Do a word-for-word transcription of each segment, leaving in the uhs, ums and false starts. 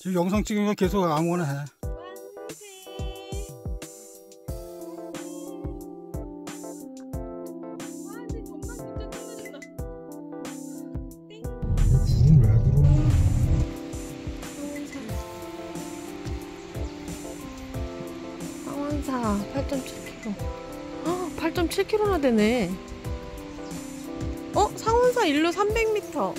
지금 영상 찍으니까 계속 아무거나 해. 불은 왜 들어오냐? 상원사 팔 점 칠 킬로미터. 아, 팔 점 칠 킬로미터나 되네. 어? 상원사 일로 삼백 미터.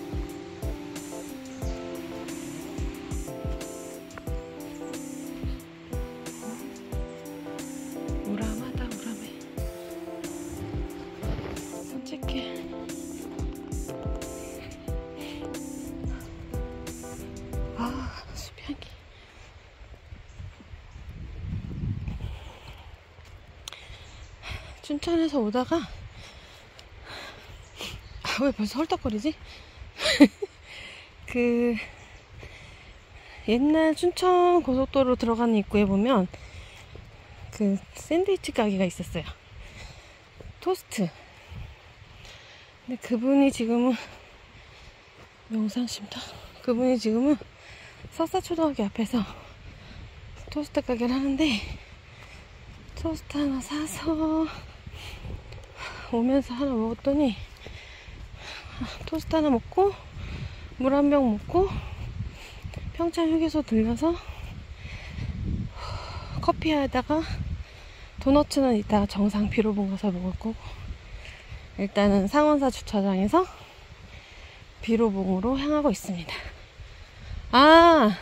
우람하다, 우람해. 산책해. 아, 숲향기. 춘천에서 오다가 아, 왜 벌써 헐떡거리지? 그 옛날 춘천 고속도로 들어가는 입구에 보면 그 샌드위치 가게가 있었어요. 토스트. 근데 그분이 지금은 영상심다. 그분이 지금은 석사초등학교 앞에서 토스트 가게를 하는데 토스트 하나 사서 오면서 하나 먹었더니 토스트 하나 먹고 물 한 병 먹고 평창 휴게소 들려서 커피 하다가 도너츠는 이따가 정상 비로봉 가서 먹을 거고 일단은 상원사 주차장에서 비로봉으로 향하고 있습니다. 아,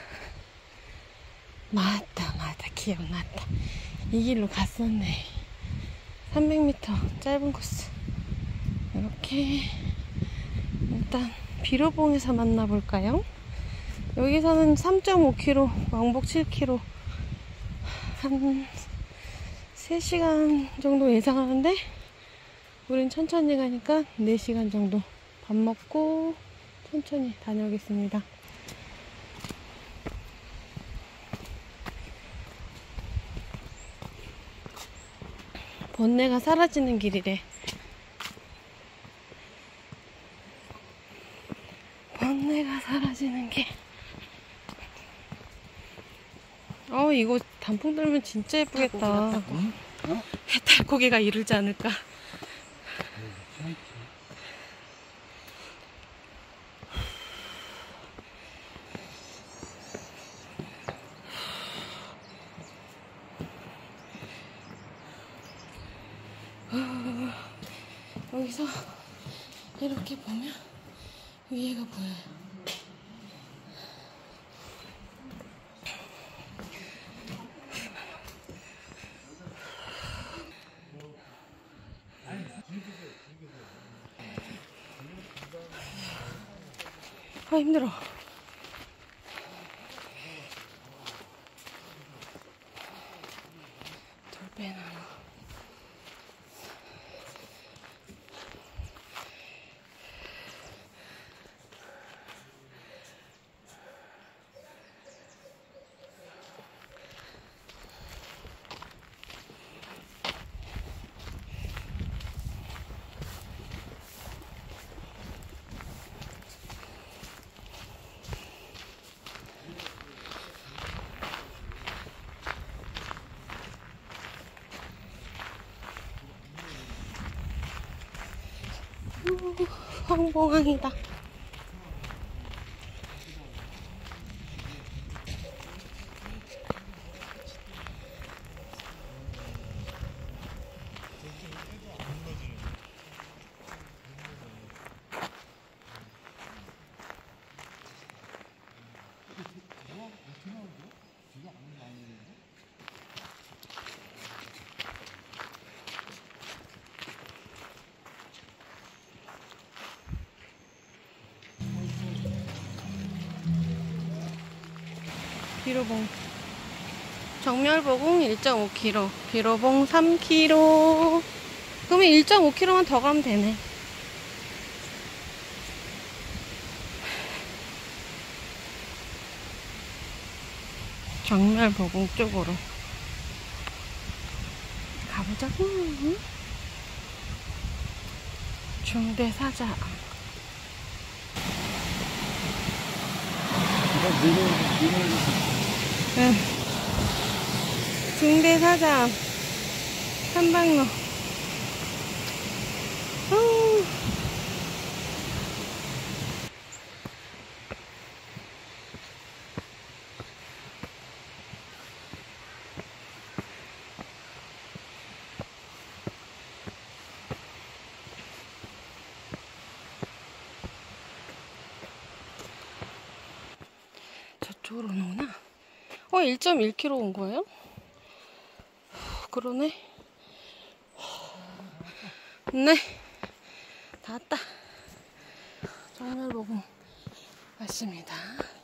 맞다 맞다 기억났다. 이 길로 갔었네. 삼백 미터 짧은 코스. 이렇게 일단 비로봉에서 만나볼까요? 여기서는 삼 점 오 킬로미터, 왕복 칠 킬로미터 한 세 시간 정도 예상하는데 우린 천천히 가니까 네 시간 정도. 밥 먹고 천천히 다녀오겠습니다. 번뇌가 사라지는 길이래. 번뇌가 사라지는 길. 어, 이거 단풍 들면 진짜 예쁘겠다. 응? 어? 해탈고개가 이르지 않을까. 어, 여기서 이렇게 보면 위에가 보여요. 아, 힘들어. 돌배나무. 황봉항이다. 비로봉 정멸보궁 일 점 오 킬로미터, 비로봉 삼 킬로미터. 그러면 일 점 오 킬로미터만 더 가면 되네. 정멸보궁 쪽으로 가보자고. 중대사자. 응. 중대사장 한방로. 어우. 저쪽으로 오는구나. 어, 일 점 일 킬로미터 온 거예요? 그러네. 네. 다 왔다. 정멸보고 왔습니다.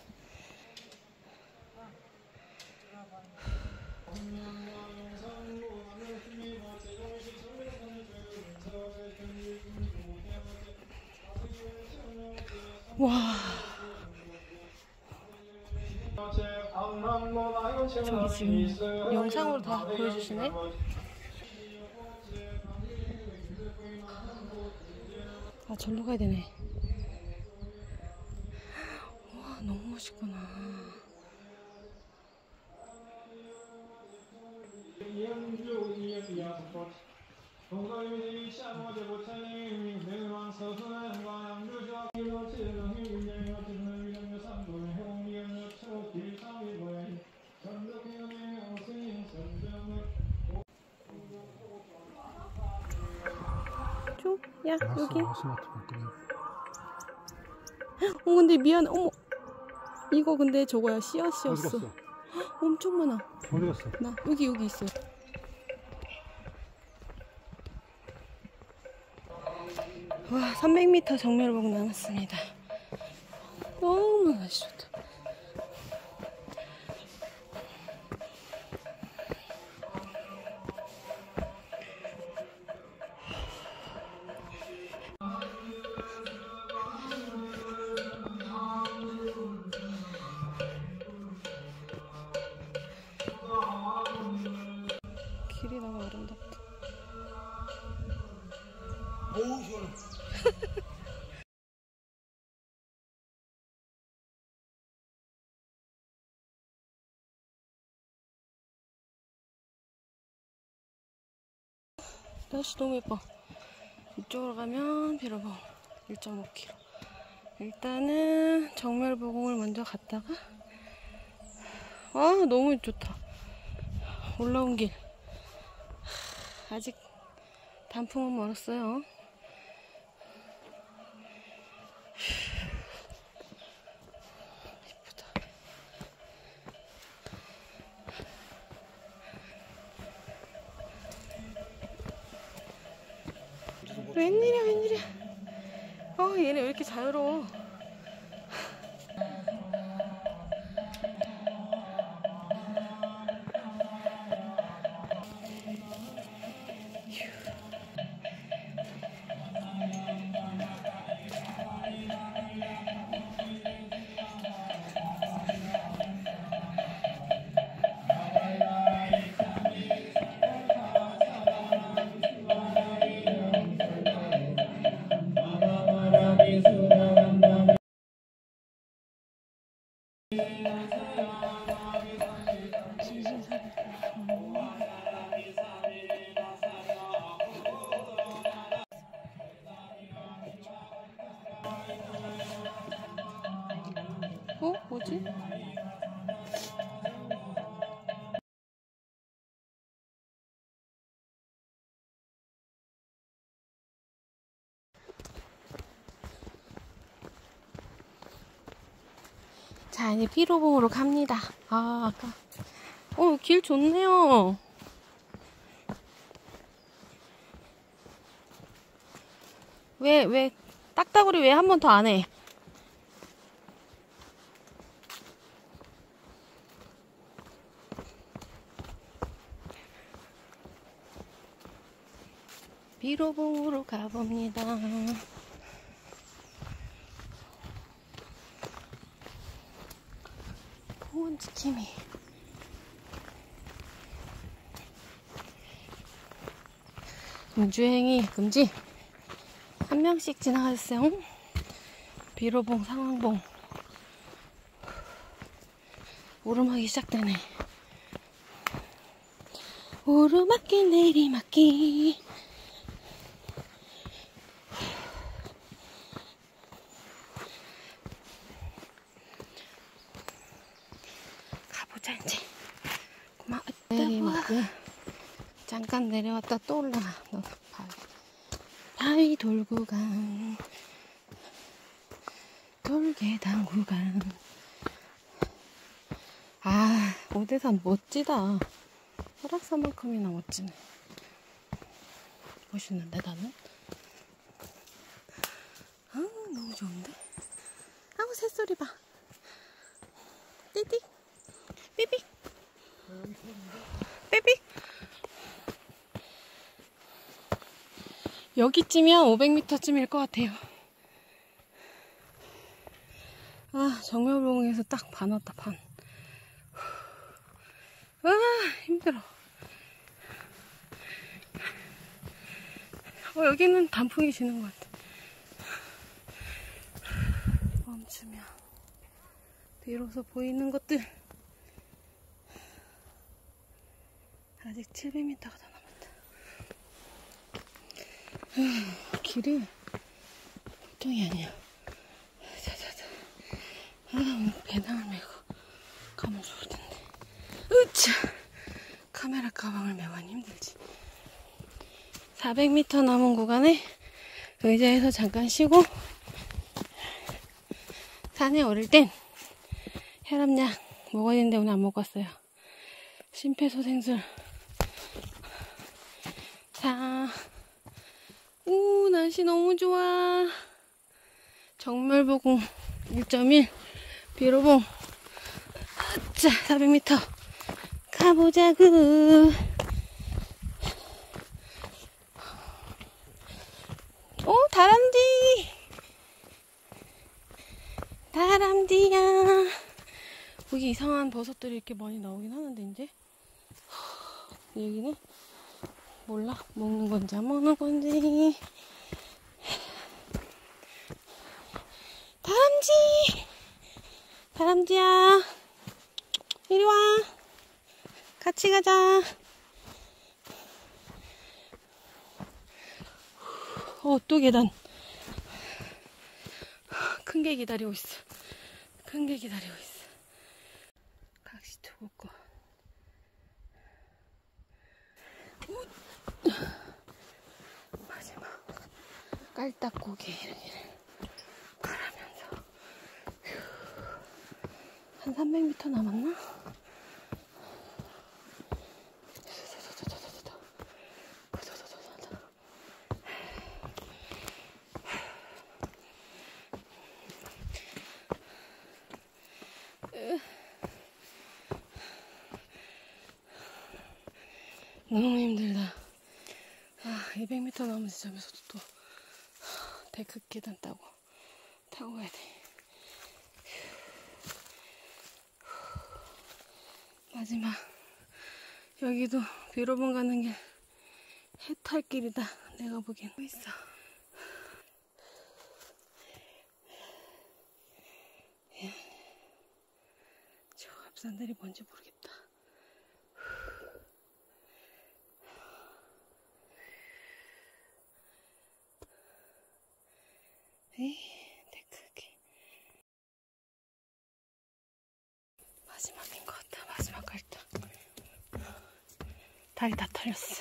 와. 저기 지금 영상으로 다 보여주시네? 아, 절로 가야 되네. 와, 너무 멋있구나. 쭉, 야, 여기. 어, 근데 미안해. 어머. 이거 근데 저거야. 씨앗이었어. 어디 갔어? 엄청 많아. 어디 갔어? 나 여기 여기 있어. 와, 삼백 미터 정멸봉 남았습니다. 너무 날씨 좋다. 길이 너무 아름답다. 어우, 시원해. 날씨 너무 예뻐. 이쪽으로 가면 비로봉 일 점 오 킬로미터. 일단은 정멸보공을 먼저 갔다가, 아, 너무 좋다. 올라온 길. 아직 단풍은 멀었어요. 예쁘다. 웬일이야, 웬일이야. 어, 얘네 왜 이렇게 자유로워. 어? 뭐지? 자, 이제 피로봉으로 갑니다. 아, 아까. 어, 길 좋네요. 왜, 왜, 딱따구리 왜 한 번 더 안 해? 피로봉으로 가봅니다. 보온지킴이. 음주행위 금지. 한 명씩 지나가주세요. 비로봉, 상황봉. 오르막이 시작되네. 오르막길 내리막길. 가보자 이제. 고마웠다. 내리막길. 잠깐 내려왔다 또 올라가. 너 바위. 바위 돌고 간 돌계단 구간. 아, 오대산 멋지다. 설악산만큼이나 멋지네. 멋있는데 나는? 아, 너무 좋은데? 아우, 새소리 봐. 띠띠 삐삐 삐삐. 여기쯤이야 오백 미터쯤일 것 같아요. 아, 정멸봉에서 딱 반 왔다, 반. 아, 힘들어. 어, 여기는 단풍이 지는 것 같아. 멈추면 비로소 보이는 것들. 아직 칠백 미터가 더 남았다. 길이 보통이 아니야. 자자자. 아, 오늘 배낭을 메고 가면 좋을 텐데. 으차! 카메라 가방을 메고 하니 힘들지. 사백 미터 남은 구간에 의자에서 잠깐 쉬고, 산에 오를 땐 혈압약 먹어야 되는데 오늘 안 먹었어요. 심폐소생술. 자, 우, 날씨 너무 좋아. 정멸보궁 일 점 일, 비로봉. 자, 사백 미터 가보자구. 오, 다람쥐. 다람쥐야. 여기 이상한 버섯들이 이렇게 많이 나오긴 하는데 이제 여기는 몰라. 먹는 건지 안 먹는 건지. 다람쥐. 다람쥐야, 이리 와. 같이 가자. 어, 또 계단. 큰 게 기다리고 있어. 큰 게 기다리고 있어. 각시 투고권. 마지막 깔딱고개를 가라면서. 한 삼백 미터 남았나? 너무 힘들다. 아, 이백 미터 남은 지점에서도 또 데크 계단 따고 타고 가야 돼. 마지막. 여기도 비로봉 가는 길 해탈길이다. 내가 보기엔. 뭐 있어. 저 앞산들이 뭔지 모르겠다. 에이, 데크길. 마지막인 것 같다. 마지막 갈등. 다리 다 털렸어.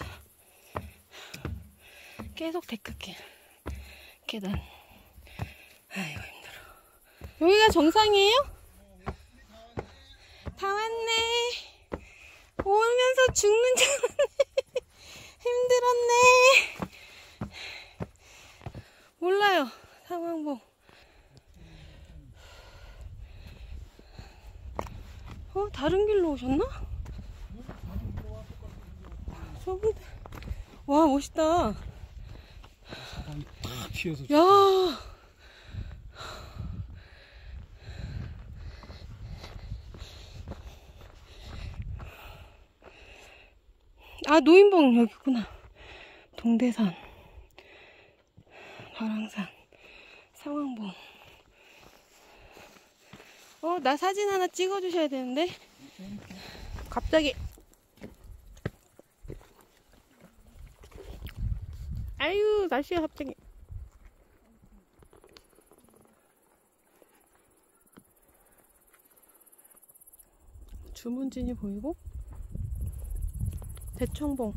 계속 데크길. 계단. 아이고, 힘들어. 여기가 정상이에요? 다 왔네. 오면서 죽는 줄 알았네. 힘들었네. 몰라요. 상황봉. 어, 다른 길로 오셨나? 저분들. 와, 멋있다. 야. 아, 노인봉 여기구나. 동대산, 화랑산, 상황봉. 어, 나 사진 하나 찍어주셔야 되는데. 갑자기. 아유, 날씨가 갑자기. 주문진이 보이고, 대청봉,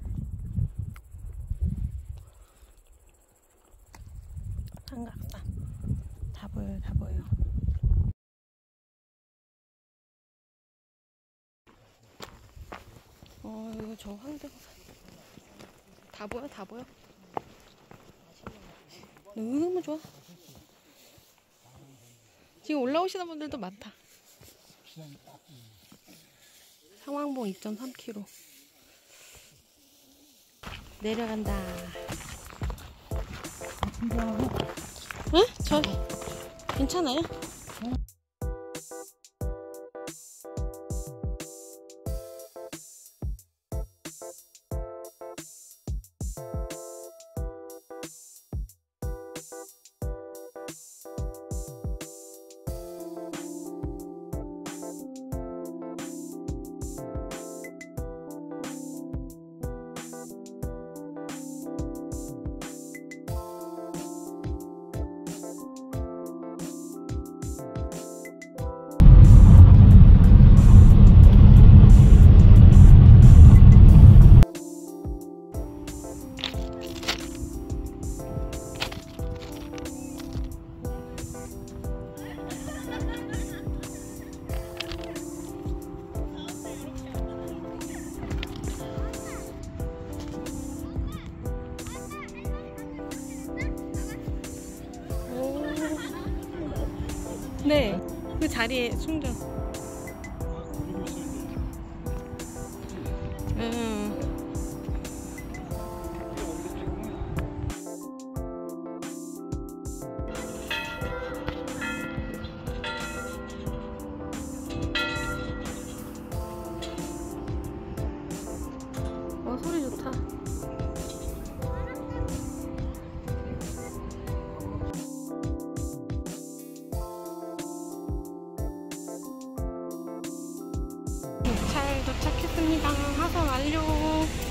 삼각산 다 보여요, 다 보여요. 어, 이거 저 황등산 다 보여, 다 보여. 너무 좋아. 지금 올라오시는 분들도 많다. 상황봉 이 점 삼 킬로미터 내려간다. 응? 저 괜찮아요? 네, 그 자리에 충전. 음. 어, 소리 좋다. 잘 도착했습니다. 하산 완료.